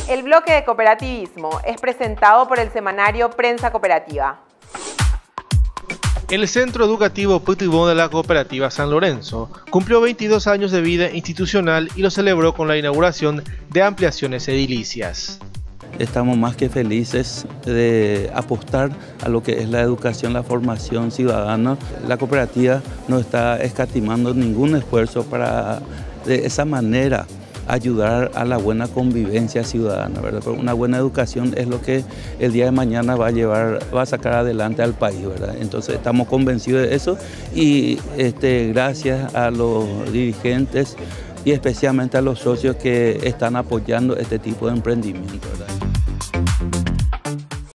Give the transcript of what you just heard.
El bloque de cooperativismo es presentado por el semanario Prensa Cooperativa. El Centro Educativo Petribón de la Cooperativa San Lorenzo cumplió 22 años de vida institucional y lo celebró con la inauguración de ampliaciones edilicias. Estamos más que felices de apostar a lo que es la educación, la formación ciudadana. La cooperativa no está escatimando ningún esfuerzo para, de esa manera, ayudar a la buena convivencia ciudadana, ¿verdad? Porque una buena educación es lo que el día de mañana va a sacar adelante al país, ¿verdad? Entonces estamos convencidos de eso y gracias a los dirigentes y especialmente a los socios que están apoyando este tipo de emprendimiento, ¿verdad?